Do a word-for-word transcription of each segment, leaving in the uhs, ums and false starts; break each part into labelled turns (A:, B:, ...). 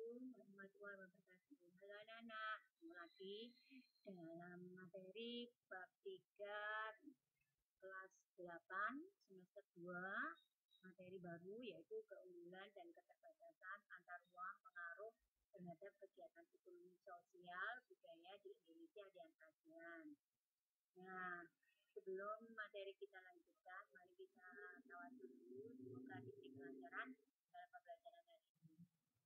A: warahmatullahi wabarakatuh. Halo anak-anak, ketemu lagi dalam materi bab tiga kelas delapan semester dua, materi baru yaitu keunggulan dan keterbatasan antar ruang pengaruh terhadap kegiatan ekonomi sosial budaya di Indonesia dan ASEAN. Nah, sebelum materi kita lanjutkan, mari kita tawadhu dulu. Semoga diberi kelancaran dalam pembelajaran hari ini.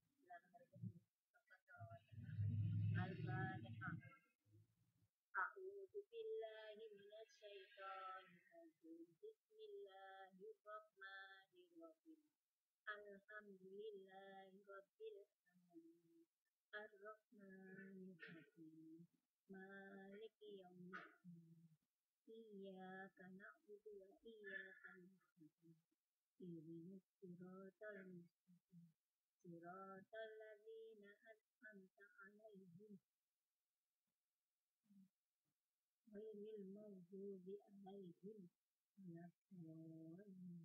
A: Al-Fatihah. A'udzu billahi minasy syaithanir rajim. Bismillahirrahmanirrahim. Alhamdulillahi rabbil alamin. Ar-Rahmanir Rahim. Maliki yaumiddin. Iyyaka na'budu wa iyyaka nasta'in. Ihdinas siratal mustaqim. Siratal ladzina an'amta 'alaihim ghairil maghdubi 'alaihim waladdallin.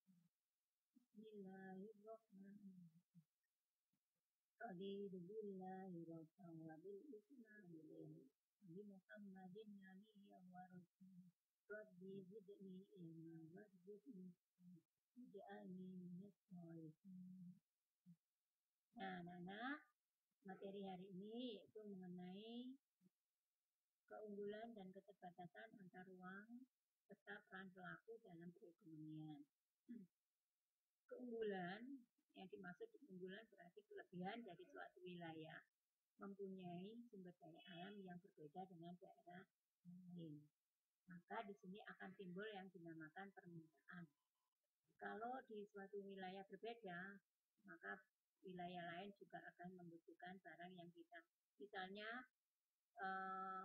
A: Bismillahirrahmanirrahim. Raditu billahi rabban wa bil islami dinan. Bi Muhammadin nabiyyan wa rasulan. Rabbi zidni ilma warzuqni waj'alni minas sholihin. Nah, anak-anak, materi hari ini yaitu mengenai keunggulan dan keterbatasan antar ruang serta peran pelaku dalam perekonomian. Keunggulan, yang dimaksud keunggulan berarti kelebihan dari suatu wilayah mempunyai sumber daya alam yang berbeda dengan daerah lain. Maka di sini akan timbul yang dinamakan permintaan. Kalau di suatu wilayah berbeda, maka wilayah lain juga akan membutuhkan barang yang kita, misalnya eh,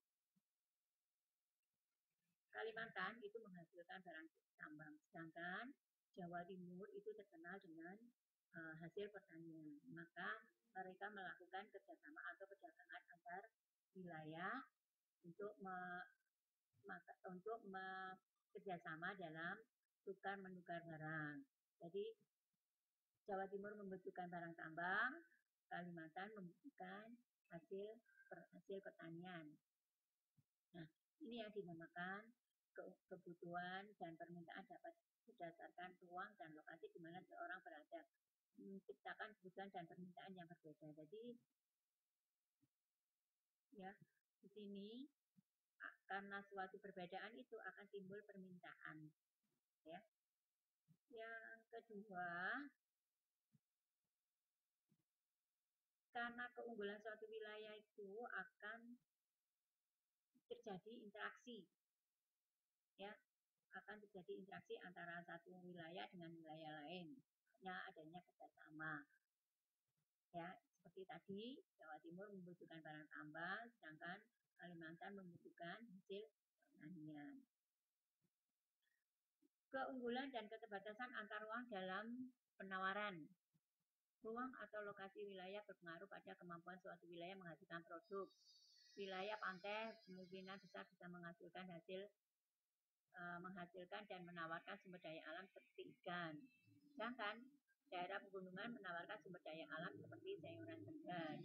A: Kalimantan itu menghasilkan barang tambang, sedangkan Jawa Timur itu terkenal dengan uh, hasil pertanian. Maka mereka melakukan kerjasama atau perdagangan antar wilayah untuk me, maka, untuk bekerjasama dalam tukar menukar barang. Jadi Jawa Timur membutuhkan barang tambang, Kalimantan membutuhkan hasil per, hasil pertanian. Nah, ini yang dinamakan kebutuhan dan permintaan dapat berdasarkan ruang dan lokasi di mana seorang berada, menciptakan kebutuhan dan permintaan yang berbeda. Jadi ya di sini karena suatu perbedaan itu akan timbul permintaan. Ya. Yang kedua, karena keunggulan suatu wilayah itu akan terjadi interaksi. Ya, akan terjadi interaksi antara satu wilayah dengan wilayah lain. Hanya adanya kerjasama. Ya, seperti tadi Jawa Timur membutuhkan barang tambang, sedangkan Kalimantan membutuhkan hasil pertanian. Keunggulan dan keterbatasan antar ruang dalam penawaran. Ruang atau lokasi wilayah berpengaruh pada kemampuan suatu wilayah menghasilkan produk. Wilayah pantai kemungkinan besar bisa menghasilkan hasil menghasilkan dan menawarkan sumber daya alam seperti ikan. Sedangkan daerah pegunungan menawarkan sumber daya alam seperti sayuran segar.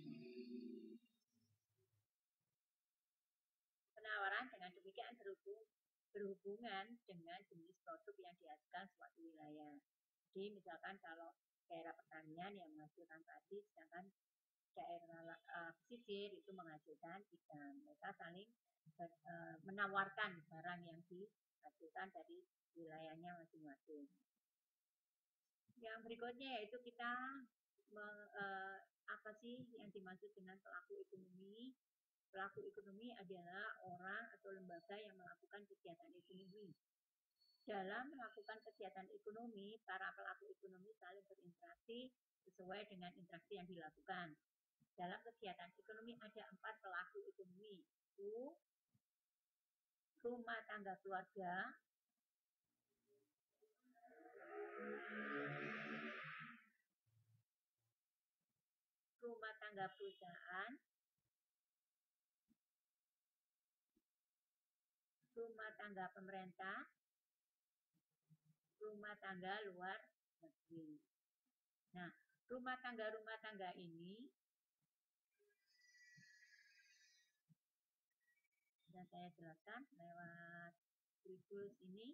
A: Penawaran dengan demikian berhubung, berhubungan dengan jenis produk yang dihasilkan suatu wilayah. Jadi misalkan kalau daerah pertanian yang menghasilkan padi, sedangkan daerah uh, pesisir itu menghasilkan ikan. Mereka saling ber, uh, menawarkan barang yang di hasilkan dari wilayahnya masing-masing. Yang berikutnya yaitu kita meng, eh, apa sih yang dimaksud dengan pelaku ekonomi? Pelaku ekonomi adalah orang atau lembaga yang melakukan kegiatan ekonomi. Dalam melakukan kegiatan ekonomi, para pelaku ekonomi saling berinteraksi sesuai dengan interaksi yang dilakukan. Dalam kegiatan ekonomi ada empat pelaku ekonomi, yaitu rumah tangga keluarga, rumah tangga perusahaan, rumah tangga pemerintah, rumah tangga luar negeri. Nah, Rumah tangga-rumah tangga ini dan saya jelaskan lewat siklus ini.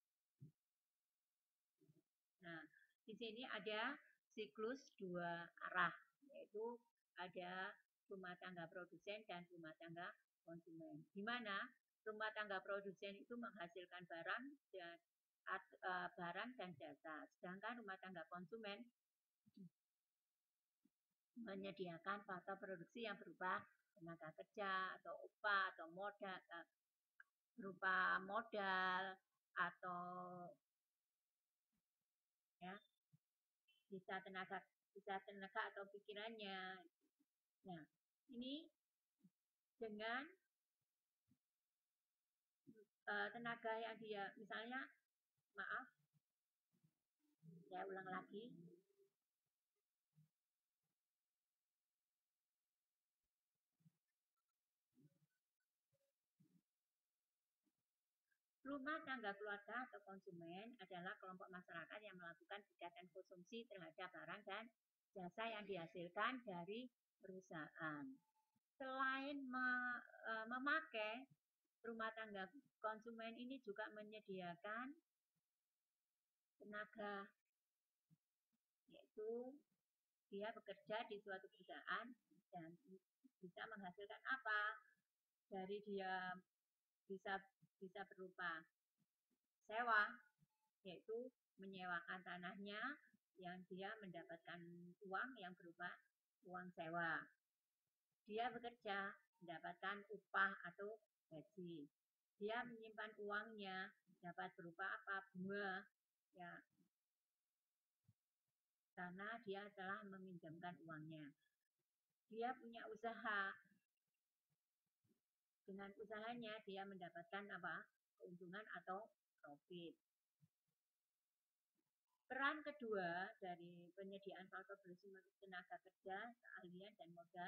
A: Nah, di sini ada siklus dua arah, yaitu ada rumah tangga produsen dan rumah tangga konsumen. Di mana rumah tangga produsen itu menghasilkan barang dan uh, barang dan jasa, sedangkan rumah tangga konsumen menyediakan faktor produksi yang berupa tenaga kerja atau upah atau modal, uh, berupa modal atau ya bisa tenaga bisa tenaga atau pikirannya. Nah, ini dengan uh, tenaga yang dia misalnya maaf saya ulang lagi. Rumah tangga keluarga atau konsumen adalah kelompok masyarakat yang melakukan kegiatan konsumsi terhadap barang dan jasa yang dihasilkan dari perusahaan. Selain me, e, memakai, rumah tangga konsumen ini juga menyediakan tenaga, yaitu dia bekerja di suatu perusahaan dan bisa menghasilkan apa? Dari dia bisa bisa berupa sewa, yaitu menyewakan tanahnya yang dia mendapatkan uang yang berupa uang sewa. Dia bekerja mendapatkan upah atau gaji. Dia menyimpan uangnya dapat berupa apa? Bunga, ya, karena dia telah meminjamkan uangnya. Dia punya usaha. Dengan usahanya dia mendapatkan apa? Keuntungan atau profit. Peran kedua dari penyediaan faktor produksi tenaga kerja, keahlian dan modal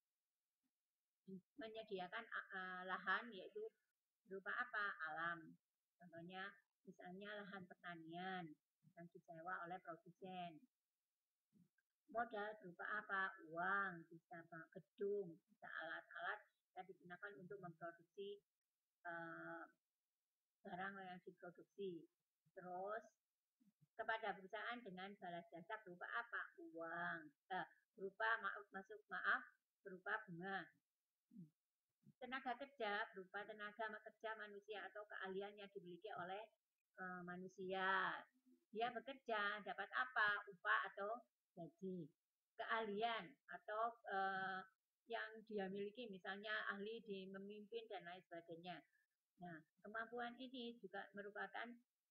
A: menyediakan uh, lahan, yaitu berupa apa? Alam. Contohnya misalnya lahan pertanian yang disewa oleh produsen. Modal berupa apa? Uang, bisa gedung, bisa alat-alat yang digunakan untuk memproduksi uh, barang yang diproduksi. Terus kepada perusahaan dengan balas jasa berupa apa? Uang. Eh, berupa maaf masuk maaf berupa bunga. Tenaga kerja berupa tenaga kerja manusia atau keahlian yang dimiliki oleh uh, manusia. Dia bekerja dapat apa? Upah atau gaji. Keahlian atau uh, yang dia miliki, misalnya ahli di memimpin dan lain sebagainya. Nah, kemampuan ini juga merupakan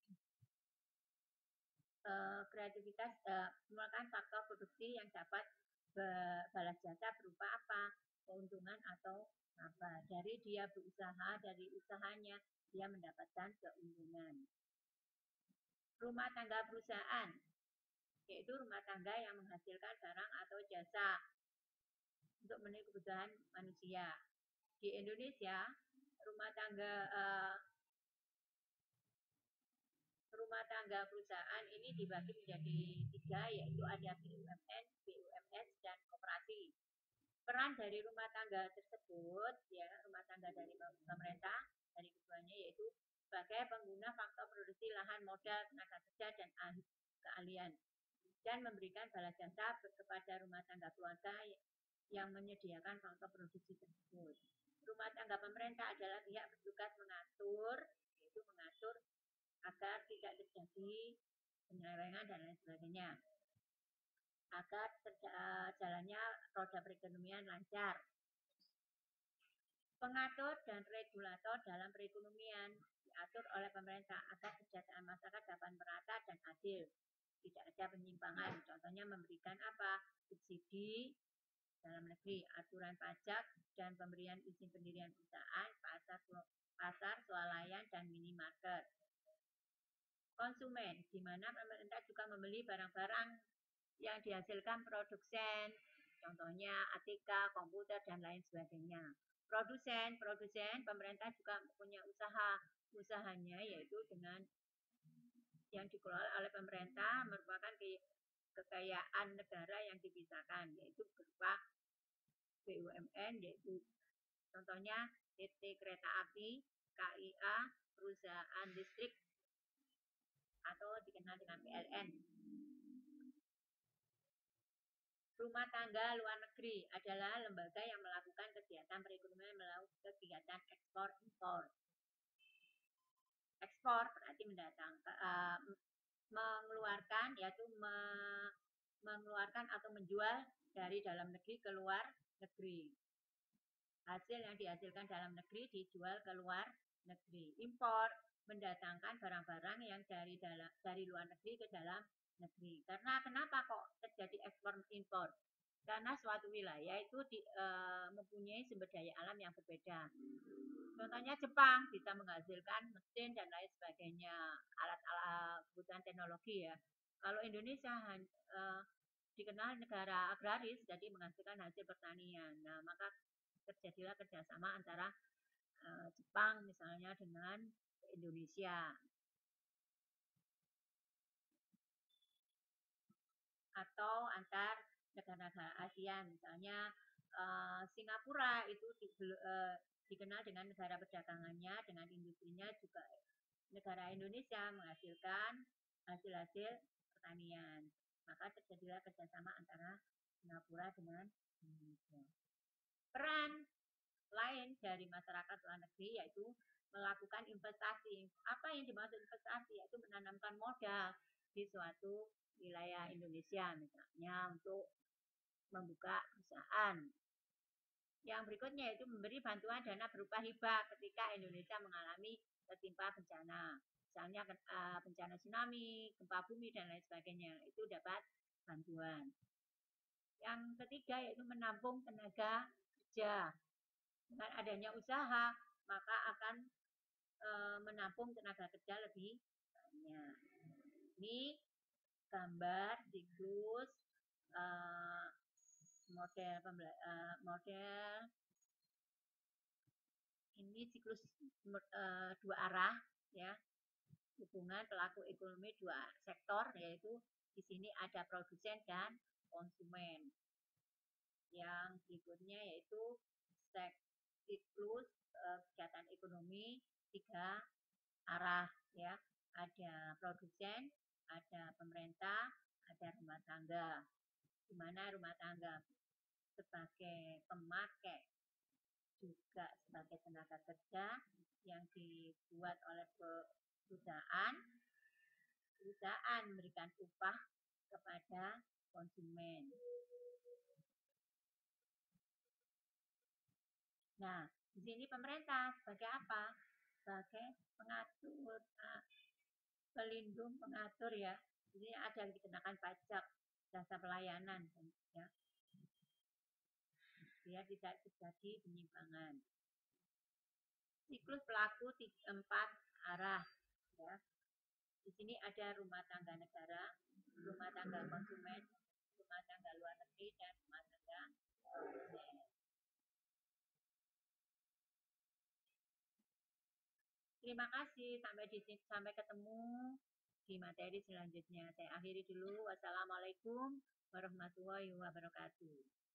A: uh, kreativitas, uh, merupakan faktor produksi yang dapat balas jasa berupa apa? Keuntungan atau apa? Dari dia berusaha, dari usahanya dia mendapatkan keuntungan. Rumah tangga perusahaan, yaitu rumah tangga yang menghasilkan barang atau jasa untuk memenuhi kebutuhan manusia. Di Indonesia, rumah tangga uh, rumah tangga perusahaan ini dibagi menjadi tiga, yaitu ada B U M N, B U M S, dan koperasi. Peran dari rumah tangga tersebut, ya rumah tangga dari pemerintah, dari keduanya, yaitu sebagai pengguna faktor produksi lahan, modal, tenaga kerja, dan keahlian, dan memberikan balas jasa kepada rumah tangga keluarga yang menyediakan faktor produksi tersebut. Rumah tangga pemerintah adalah pihak bertugas mengatur, yaitu mengatur agar tidak terjadi penyelewengan dan lain sebagainya, agar jalannya roda perekonomian lancar. Pengatur dan regulator dalam perekonomian diatur oleh pemerintah agar kesejahteraan masyarakat dapat merata dan adil, tidak ada penyimpangan. Contohnya memberikan apa? Subsidi dalam negeri, aturan pajak dan pemberian izin pendirian perusahaan, pasar, pasar, swalayan, dan minimarket. Konsumen, di mana pemerintah juga membeli barang-barang yang dihasilkan produsen, contohnya A T K, komputer, dan lain sebagainya. Produsen, produsen, pemerintah juga punya usaha, usahanya yaitu dengan yang dikelola oleh pemerintah merupakan kekayaan negara yang dipisahkan, yaitu berupa B U M N, yaitu contohnya P T Kereta Api, K I A, perusahaan listrik, atau dikenal dengan P L N. Rumah tangga luar negeri adalah lembaga yang melakukan kegiatan perekonomian melalui kegiatan ekspor impor. Ekspor berarti mendatangkan, uh, mengeluarkan, yaitu me, mengeluarkan atau menjual dari dalam negeri ke luar negeri. Hasil yang dihasilkan dalam negeri dijual ke luar negeri. Impor mendatangkan barang-barang yang dari dalam dari luar negeri ke dalam negeri. Karena kenapa kok terjadi ekspor impor? Karena suatu wilayah itu di, e, mempunyai sumber daya alam yang berbeda. Contohnya Jepang bisa menghasilkan mesin dan lain sebagainya, alat-alat kebutuhan teknologi ya. Kalau Indonesia e, dikenal negara agraris, jadi menghasilkan hasil pertanian. Nah, maka terjadilah kerjasama antara e, Jepang misalnya dengan Indonesia. Atau antar negara-negara ASEAN, misalnya uh, Singapura itu di, uh, dikenal dengan negara perdagangannya, dengan industrinya juga negara Indonesia menghasilkan hasil-hasil pertanian. Maka terjadilah kerjasama antara Singapura dengan Indonesia. Peran lain dari masyarakat luar negeri yaitu melakukan investasi. Apa yang dimaksud investasi? Yaitu menanamkan modal di suatu wilayah Indonesia, misalnya untuk membuka perusahaan. Yang berikutnya yaitu memberi bantuan dana berupa hibah ketika Indonesia mengalami tertimpa bencana. Misalnya bencana tsunami, gempa bumi, dan lain sebagainya. Itu dapat bantuan. Yang ketiga yaitu menampung tenaga kerja. Dengan adanya usaha, maka akan e, menampung tenaga kerja lebih banyak. Ini gambar siklus uh, model uh, model ini siklus uh, dua arah ya, hubungan pelaku ekonomi dua sektor, yaitu di sini ada produsen dan konsumen. Yang berikutnya yaitu siklus uh, kegiatan ekonomi tiga arah ya, ada produsen, ada pemerintah, ada rumah tangga. Di mana rumah tangga sebagai pemakai juga sebagai tenaga kerja yang dibuat oleh perusahaan, perusahaan memberikan upah kepada konsumen. Nah, di sini pemerintah sebagai apa? Sebagai pengatur, pelindung, pengatur ya. Ini ada yang dikenakan pajak jasa pelayanan ya, biar tidak terjadi penyimpangan. Siklus pelaku empat arah ya. Di sini ada rumah tangga negara, rumah tangga konsumen, rumah tangga luar negeri, dan rumah tangga produsen. Terima kasih, sampai di sini, sampai ketemu di materi selanjutnya. Saya akhiri dulu. Wassalamualaikum warahmatullahi wabarakatuh.